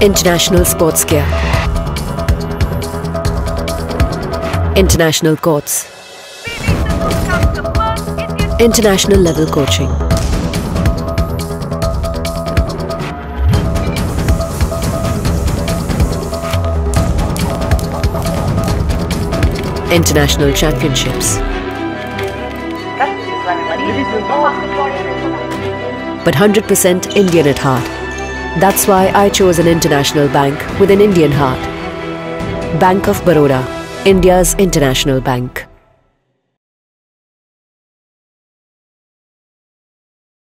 International sports gear. International courts. International level coaching. International championships. But 100% Indian at heart. That's why I chose an international bank with an Indian heart. Bank of Baroda, India's international bank.